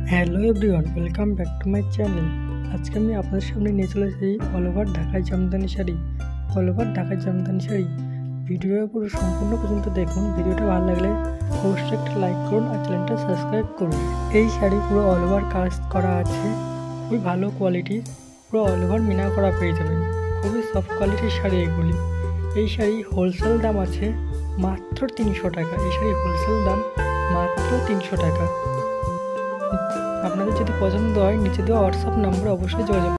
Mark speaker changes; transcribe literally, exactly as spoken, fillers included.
Speaker 1: Hello everyone, welcome back to my channel. আজকে আমি আপনাদের সামনে নিয়ে চলে এসেছি অল ওভার ঢাকাই জামদানি শাড়ি। অল ওভার ঢাকাই জামদানি শাড়ি ভিডিওটা পুরো সম্পূর্ণ পর্যন্ত দেখুন। ভিডিওটা ভালো লাগলে অবশ্যই একটা লাইক করুন আর চ্যানেলটা সাবস্ক্রাইব করুন। এই শাড়ি পুরো অল ওভার কাজ করা আছে, খুবই ভালো কোয়ালিটির, পুরো অল ওভার মিনা করা পেয়ে যাবেন। খুবই সফট কোয়ালিটির শাড়ি এগুলি। এই শাড়ি হোলসেল দাম আছে মাত্র তিনশো টাকা। এই শাড়ি হোলসেল দাম মাত্র তিনশো টাকা। আপনাদের যদি পছন্দ হয় নিচে দেওয়া হোয়াটসঅ্যাপ নাম্বারে অবশ্যই যোগাযোগ